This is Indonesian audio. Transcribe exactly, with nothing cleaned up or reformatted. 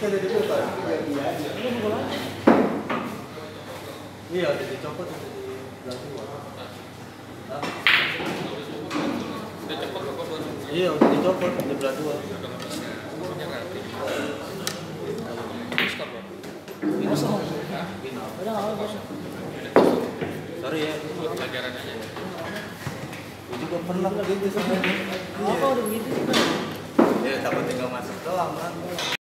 dari dulu Pak. Iya aja. Lu mau lagi. Iya, udah dicopot udah di belakang. Hah? Udah cepet apa baru? Iya, udah dicopot di belah dua. Umurnya ganti. Terus apa? Minus Kosong. Hah? Minus. Udah enggak apa-apa. Sorry ya. Buat pelajaran aja. Gue juga pernah gitu sebenarnya. Apa udah begitu? Ya, takut tinggal masuk doang kan.